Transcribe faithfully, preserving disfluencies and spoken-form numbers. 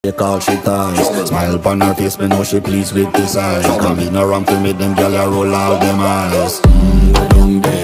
Take all she ties. Smile upon her face, me know she pleased with this eye. Come in around to make them gyal a roll out them eyes. Mm,